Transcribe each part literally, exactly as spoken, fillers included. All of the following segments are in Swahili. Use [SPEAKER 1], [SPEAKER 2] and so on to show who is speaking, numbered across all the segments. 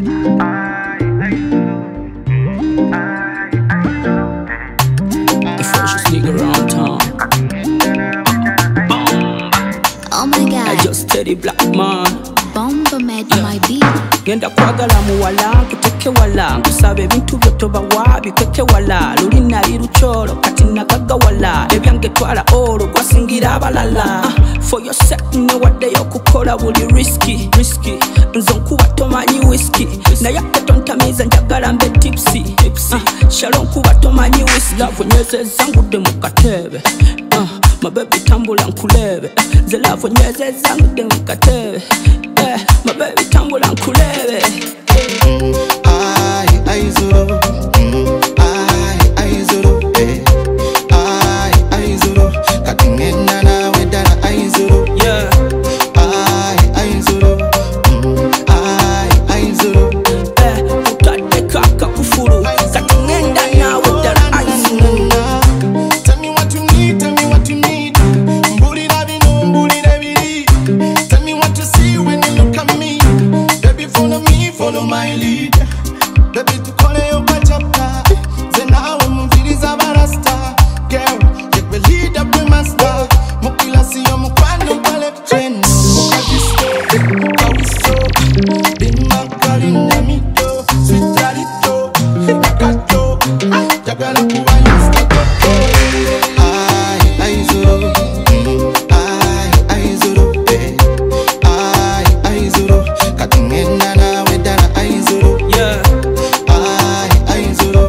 [SPEAKER 1] The freshest nigga around town.
[SPEAKER 2] Oh my God.
[SPEAKER 1] I just steady black man.
[SPEAKER 2] Bomba made my beat.
[SPEAKER 1] Genda kwagala muwala nkuteke wala nkusaba ebintu byo tobawa bikweke wala luli nali lukyolo kati nagaga wala ebyange twala olo gwasingira abalala uh, for your sake newaddeyo okukola buli risky risky nzo nkuba tomanyi whisky naye ate tontamiza njagala mbe tipsy uh, shalo nkuba tomanyi whisky love nyezeza ngudde mu katebe uh, mabebi tambula nkulebe ze love nyezeza ngudde mu katebe yeah, mabebi tambula nkulebe
[SPEAKER 3] Ay, ay, Izulu, ay, ay, Izulu, eh. Ay, ay, Izulu, katingena nawe dala, ay, Izulu,
[SPEAKER 1] yeah.
[SPEAKER 3] Ay, ay, Izulu, ay, ay, Izulu,
[SPEAKER 1] eh, utadde kaka kufuru, katingenda nawe dala, ay, Izulu.
[SPEAKER 3] Tell me what you need, tell me what you need. Mbuli na bino, mbuli na bili. Tell me what you see when you look at me. Baby, follow me, follow my lead. Baby, to call you a chapter. Then now I'm moving a barasta. Girl, take me lead up with my star. Mukila si yo mukwano pale chen. Mukajisto, kawisto. Bimba karinda mito. Sweet rarito, nakato. Jagala kuwa yuskato. Ay, ay, Izulu. Ay, ay, Izulu. Eh. Ay, ay, Izulu. Katingena nawe dala, ay, Izulu.
[SPEAKER 1] Yeah.
[SPEAKER 3] Ay, ay, Izulu.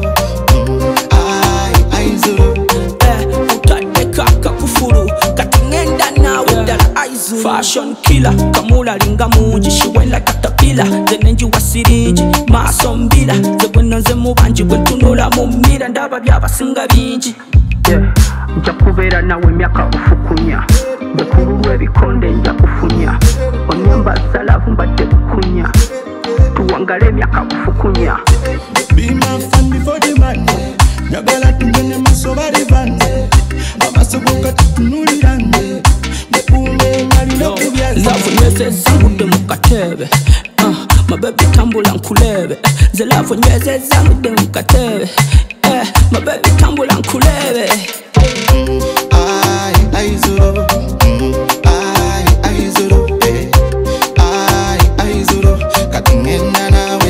[SPEAKER 3] Ay, ay, Izulu.
[SPEAKER 1] Eh, utadde kaka kufuru, katingenda nawe dala, ay, Izulu. Fashion killer, kamula linga mungi, she went like caterpillar. Ze nenji wa siringi, maaso mbila. Ze bweno nze mubanji, bwe ntunula mu mmira, ndaba byabasinga bingi. Yeah, nja kubeera nawe emyaka bufukunya, bwe kululwa ebikonde nja kufunya, onyambaza laavu mbadde bukunya, tuwangale emyaka bufukunya.
[SPEAKER 3] Be my friend before the man. Nyagala tungene masoba de bande. Amasoboka tutunulirane. Mekume ngali no kubyaza.
[SPEAKER 1] Love nyezeza ngudde mu katebe uh, mabebi tambula nkulebe ze love nyezeza ngudde mu katebe eh, mabebi tambula nkulebe
[SPEAKER 3] Ay, ay, Izulu. Ay, ay, Izulu. Eh. Ay, ay, Izulu. Katingena nawe